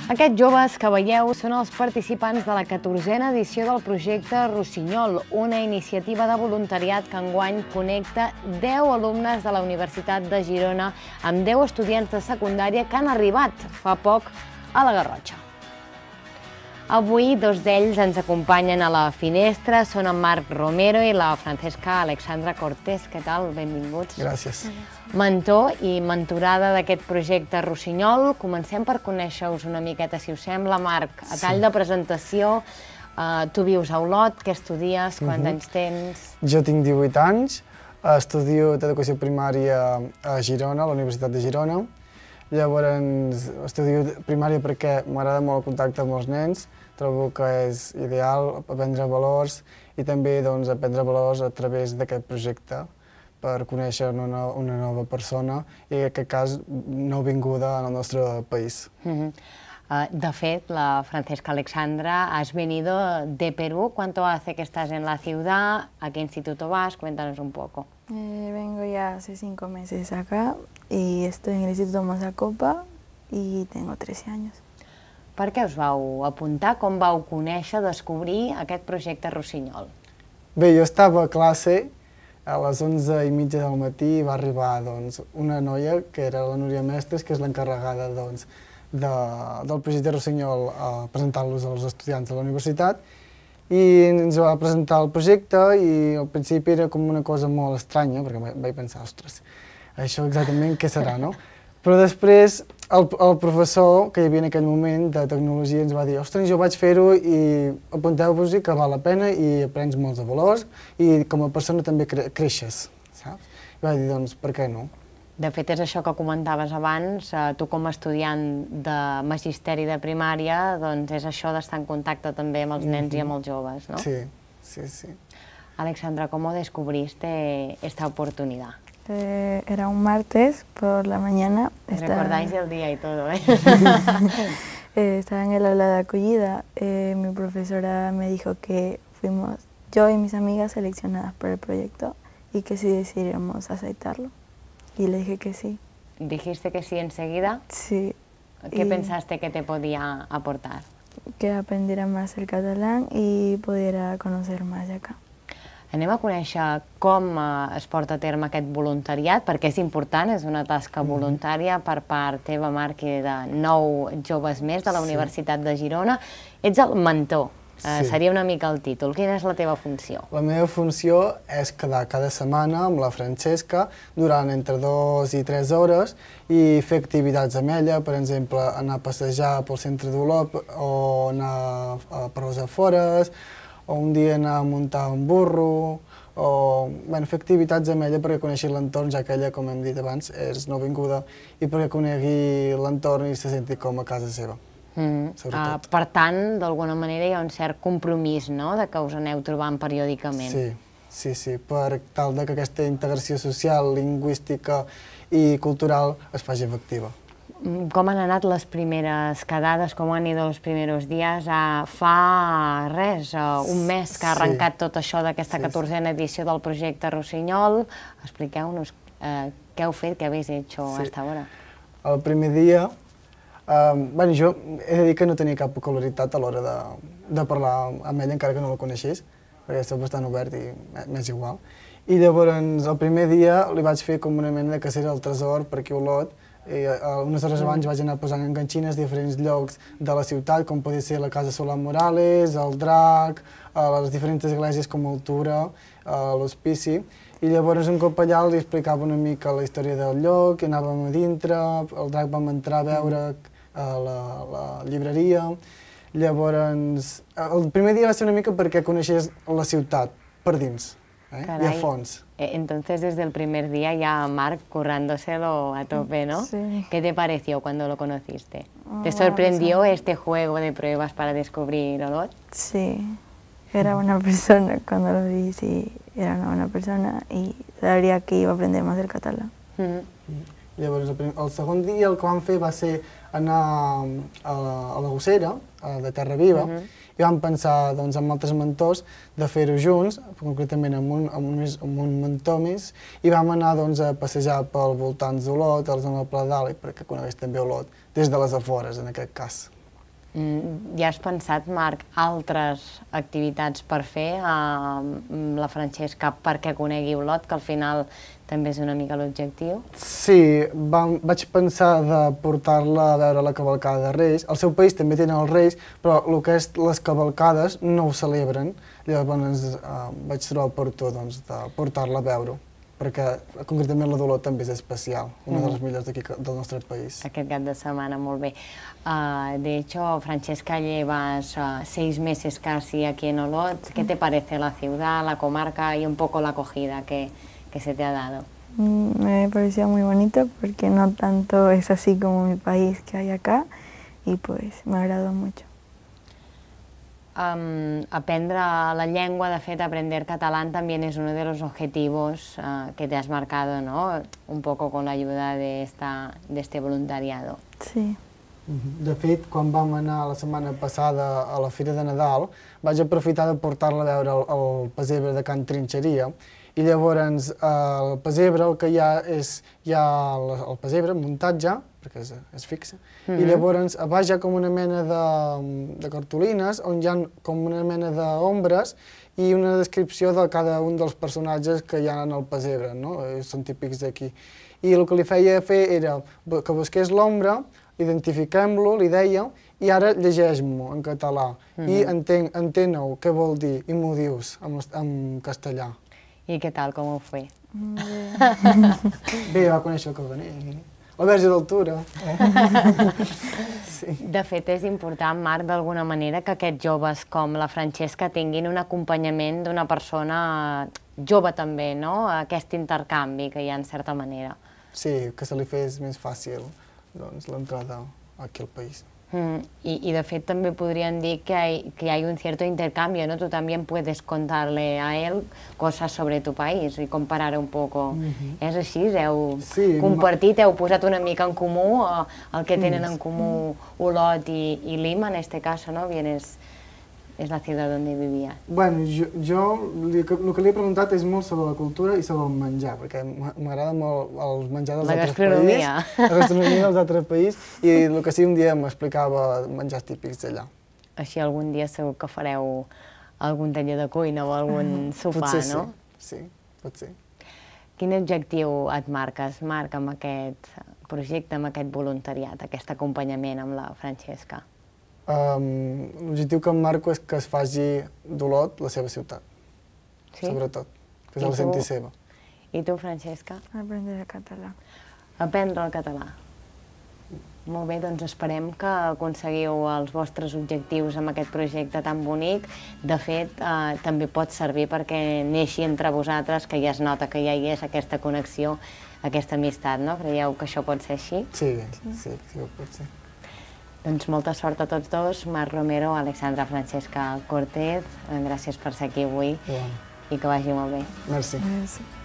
Aquests joves que veieu són els participants de la 14a edició del projecte Rossinyol, una iniciativa de voluntariat que enguany connecta 10 alumnes de la Universitat de Girona amb 10 estudiants de secundària que han arribat fa poc a la Garrotxa. Avui, dos d'ells ens acompanyen a la finestra, són en Marc Romero i la Francesca Alexandra Cortés. Què tal? Benvinguts. Gràcies. Mentor i mentorada d'aquest projecte Rossinyol. Comencem per conèixer-vos una miqueta, si us sembla. Marc, a tall de presentació, tu vius a Olot, què estudies, quants anys tens? Jo tinc 18 anys, estudio educació primària a Girona, a la Universitat de Girona. Llavors, estudio primària perquè m'agrada molt el contacte amb els nens, trobo que és ideal aprendre valors i també aprendre valors a través d'aquest projecte per conèixer una nova persona i, en aquest cas, nouvinguda en el nostre país. De fet, la Francesca Alexandra, has venido de Perú. ¿Cuánto hace que estás en la ciudad? ¿A qué instituto vas? Cuéntanos un poco. Vengo ya hace 5 meses acá y estoy en el Instituto Mazacopa y tengo 13 años. Per què us vau apuntar? Com vau conèixer, descobrir aquest projecte Rossinyol? Bé, jo estava a classe, a les 11:30 del matí va arribar una noia, que era la Núria Mestres, que és l'encarregada del projecte Rossinyol a presentar-los als estudiants de la universitat, i ens va presentar el projecte i al principi era com una cosa molt estranya, perquè vaig pensar, ostres, això exactament què serà, no? Però després el professor que hi havia en aquell moment de tecnologia ens va dir, ostres, jo vaig fer-ho i apunteu-vos-hi que val la pena i aprens molts de valors i com a persona també creixes, saps? I vaig dir, doncs, per què no? De fet, és això que comentaves abans, tu com a estudiant de magisteri de primària, doncs és això d'estar en contacte també amb els nens i amb els joves, ¿no? Sí, sí, sí. Alexandra, ¿cómo descubriste esta oportunidad? Era un martes por la mañana. Recordáis el día y todo, ¿eh? Estaba en el aula de acogida. Mi profesora me dijo que fuimos yo y mis amigas seleccionadas por el proyecto y que sí decidíamos aceptarlo. Y le dije que sí. ¿Dijiste que sí enseguida? Sí. ¿Qué pensaste que te podía aportar? Que aprendiera más el catalán y pudiera conocer más de acá. Anem a conèixer com es porta a terme aquest voluntariat, perquè és important, és una tasca voluntària per part teva, Marc, i de 9 joves més de la Universitat de Girona. Ets el mentor, seria una mica el títol. Quina és la teva funció? La meva funció és quedar cada setmana amb la Francesca durant entre 2 i 3 hores i fer activitats amb ella, per exemple, anar a passejar pel centre d'Olot o anar per les afores, o un dia anar a muntar un burro, o fer activitats amb ella perquè coneixi l'entorn, ja que ella, com hem dit abans, és nouvinguda, i perquè conegui l'entorn i se senti com a casa seva, sobretot. Per tant, d'alguna manera hi ha un cert compromís, no?, de que us aneu trobant periòdicament. Sí, per tal que aquesta integració social, lingüística i cultural es faci efectiva. Com han anat les primeres quedades, com han ido els primers dies? Fa res, un mes que ha arrencat tot això d'aquesta 14a edició del projecte Rossinyol. Expliqueu-nos què heu fet, què habéis hecho hasta ahora. El primer dia, jo he de dir que no tenia cap peculiaritat a l'hora de parlar amb ella, encara que no la coneixés, perquè soc bastant obert i m'és igual. I llavors, el primer dia li vaig fer com una mena de cacera al tresor per aquí a Olot. Unes hores abans vaig anar posant enganxines a diferents llocs de la ciutat, com podia ser la Casa Solà Morales, el Drac, les diferents esglésies com Altura, l'Hospici. I llavors un cop allà li explicava una mica la història del lloc, anàvem a dintre, el Drac vam entrar a veure a la llibreria. Llavors, el primer dia va ser una mica perquè coneixés la ciutat per dins i a fons. Entonces, desde el primer día ya Marc currándoselo a tope, ¿no? Sí. ¿Qué te pareció cuando lo conociste? ¿Te sorprendió este juego de pruebas para descubrir Olot? Sí, era una persona, cuando lo vi, sí, era una buena persona y sabría que iba a aprender más del catalán. Llavors, el segon dia el que vam fer va ser anar a la Gossera, de Terra Viva, i vam pensar amb altres mentors de fer-ho junts, concretament amb un mentor més, i vam anar a passejar pel voltant d'Olot, a la zona del Pla de Dalt, perquè conegués també Olot, des de les afores, en aquest cas. Ja has pensat, Marc, altres activitats per fer amb la Francesca perquè conegui Olot, que al final també és una mica l'objectiu? Sí, vaig pensar de portar-la a veure la cavalcada de Reis. Al seu país també tenen els Reis, però el que és les cavalcades no ho celebren. Llavors vaig trobar oportú de portar-la a veure-ho, perquè concretament la d'Olot també és especial, una de les millors d'aquí del nostre país. Aquest cap de setmana, molt bé. De hecho, Francesca, llevas 6 meses casi aquí en Olot. ¿Qué te parece la ciudad, la comarca y un poco la acogida que se te ha dado? Me pareció muy bonito porque no tanto es así como mi país que hay acá y pues me agradó mucho. Aprender la lengua, de fet, aprender catalán también es uno de los objetivos que te has marcado, ¿no? Un poco con la ayuda de este voluntariado. Sí. De fet, quan vam anar la setmana passada a la Fira de Nadal, vaig aprofitar de portar-la a veure el pessebre de Can Trinxeria, i llavors al pessebre el que hi ha és el pessebre muntat ja, perquè és fixe, i llavors a baix hi ha com una mena de cartolines on hi ha com una mena d'ombres i una descripció de cada un dels personatges que hi ha en el pessebre, no? Són típics d'aquí. I el que li feia fer era que busqués l'ombra, identifiquem-lo, li deia, i ara llegeix-m'ho en català i entén-ho, què vol dir, i m'ho dius en castellà. I què tal, com ho fue? Bé, va conèixer el Cardener, la Verge d'Altura. De fet, és important, Marc, d'alguna manera, que aquests joves com la Francesca tinguin un acompanyament d'una persona jove també, no? Aquest intercanvi que hi ha, en certa manera. Sí, que se li fes més fàcil l'entrada aquí al país. Y de fet també podrían decir que hay un cierto intercambio, ¿no? Tú también puedes contarle a él cosas sobre tu país y comparar un poco. És així? Heu compartit, heu posat una mica en comú el que tenen en comú Olot i Lima, en este caso, ¿no? És la ciutat on vivia. Bueno, jo el que li he preguntat és molt sobre la cultura i sobre el menjar, perquè m'agrada molt el menjar dels altres països. La gastronomia dels altres països, i el que sí un dia m'explicava menjars típics d'allà. Així algun dia segur que fareu algun taller de cuina o algun sopar, no? Sí, pot ser. Quin objectiu et marques, Marc, amb aquest projecte, amb aquest voluntariat, aquest acompanyament amb la Francesca? L'objectiu que em marco és que es faci d'Olot la seva ciutat, sobretot, que se la senti seva. I tu, Francesca? Aprendre el català. Aprendre el català. Molt bé, doncs esperem que aconseguiu els vostres objectius amb aquest projecte tan bonic. De fet, també pot servir perquè neixi entre vosaltres, que ja es nota que ja hi és aquesta connexió, aquesta amistat, no? Creieu que això pot ser així? Sí, sí que pot ser. Doncs molta sort a tots dos, Marc Romero, Alexandra Francesca Cortez. Gràcies per ser aquí avui i que vagi molt bé. Merci. Merci.